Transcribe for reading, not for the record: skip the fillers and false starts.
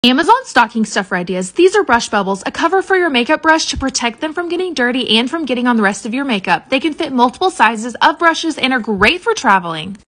Amazon stocking stuffer ideas. These are brush bubbles, a cover for your makeup brush to protect them from getting dirty and from getting on the rest of your makeup. They can fit multiple sizes of brushes and are great for traveling.